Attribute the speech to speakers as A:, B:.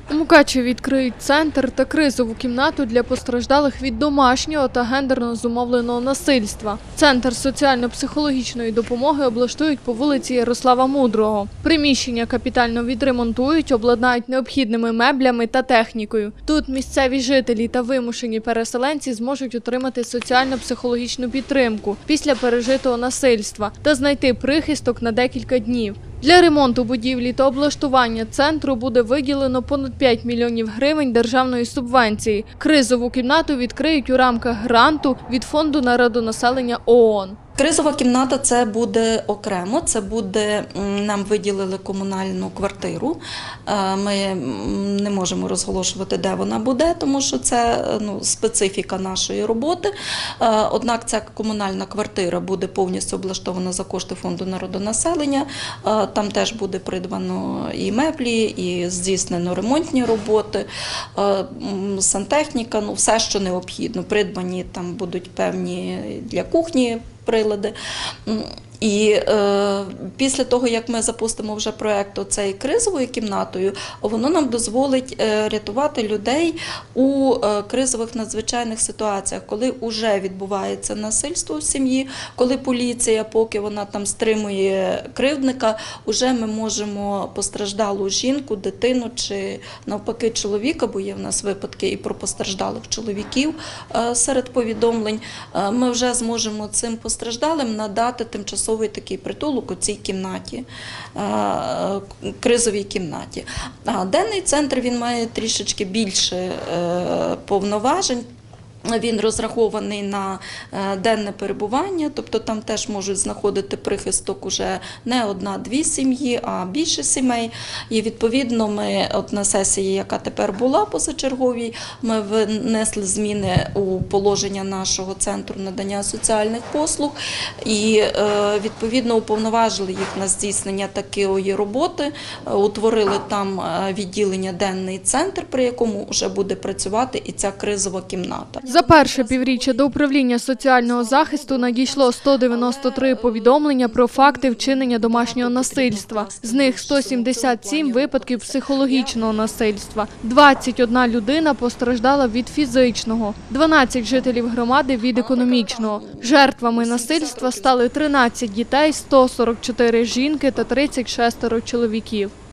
A: У Мукачеві відкриють центр та кризову кімнату для постраждалих від домашнього та гендерно зумовленого насильства. Центр соціально-психологічної допомоги облаштують по вулиці Ярослава Мудрого. Приміщення капітально відремонтують, обладнають необхідними меблями та технікою. Тут місцеві жителі та вимушені переселенці зможуть отримати соціально-психологічну підтримку після пережитого насильства та знайти прихисток на декілька днів. Для ремонту будівлі та облаштування центру буде виділено понад 5 мільйонів гривень державної субвенції. Кризову кімнату відкриють у рамках гранту від Фонду народонаселення ООН.
B: Кризова кімната – це буде окремо, нам виділили комунальну квартиру. Ми не можемо розголошувати, де вона буде, тому що це специфіка нашої роботи. Однак ця комунальна квартира буде повністю облаштована за кошти Фонду народонаселення. Там теж буде придбано і меблі, і здійснено ремонтні роботи, сантехніка, все, що необхідно. Придбані там будуть певні для кухні прилади. І після того, як ми запустимо вже проєкт цією кризовою кімнатою, воно нам дозволить рятувати людей у кризових надзвичайних ситуаціях, коли вже відбувається насильство в сім'ї, коли поліція, поки вона там стримує кривдника, вже ми можемо постраждалу жінку, дитину чи навпаки чоловіка, бо є в нас випадки і про постраждалих чоловіків серед повідомлень, ми вже зможемо цим постраждалим надати тимчасовий такий притулок у цій кімнаті, кризовій кімнаті. А денний центр, він має трішечки більше повноважень. Він розрахований на денне перебування, тобто там теж можуть знаходити прихисток уже не одна-дві сім'ї, а більше сімей. І відповідно ми на сесії, яка тепер була позачерговій, ми внесли зміни у положення нашого центру надання соціальних послуг і відповідно уповноважили їх на здійснення такої роботи, утворили там відділення денний центр, при якому вже буде працювати і ця кризова кімната.
A: За перше півріччя до управління соціального захисту надійшло 193 повідомлення про факти вчинення домашнього насильства. З них 177 випадків психологічного насильства. 21 людина постраждала від фізичного, 12 жителів громади від економічного. Жертвами насильства стали 13 дітей, 144 жінки та 36 чоловіків.